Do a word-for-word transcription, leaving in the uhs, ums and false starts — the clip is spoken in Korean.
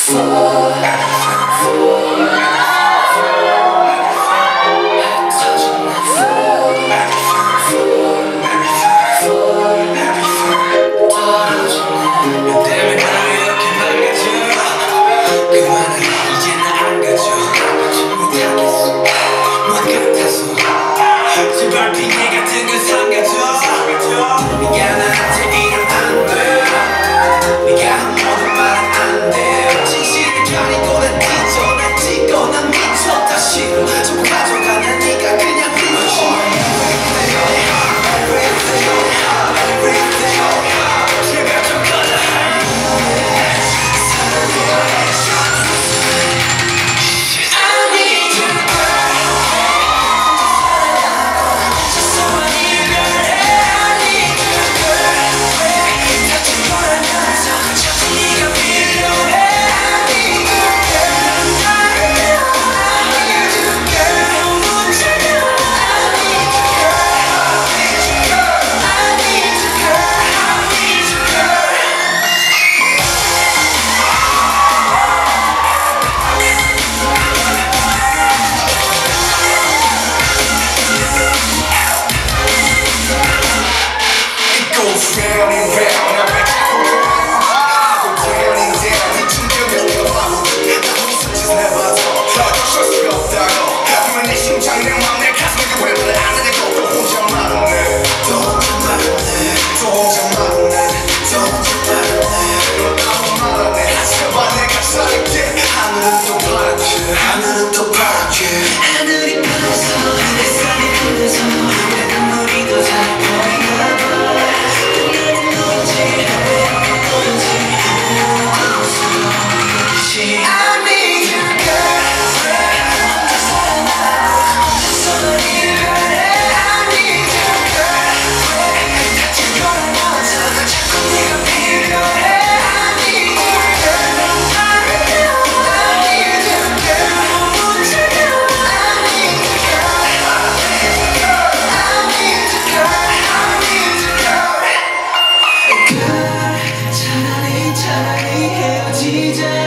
제발 핑계 같은 건 삼가줘. 네가 나한테 이러면 안 돼. 네가 한 모든 말은 안 돼. 진실을 가리고 난 뒤져. 날 찍고 난 미쳐. 다 싫어. 전부 가져가. 난 네가 그냥 불러줘. 제발 좀 꺼져. 하늘은 또 파랗게 하늘이 파래서 햇살이 그려서 내 눈물이 더 잘 보이나 봐. 그날은 누군지 누군지 누군지 I need you girl. 혼자 살아나 혼자서만 이별해. I need you girl. 다친 거라면서 자꾸 네가 필요해. 차라리 차라리 헤어지자.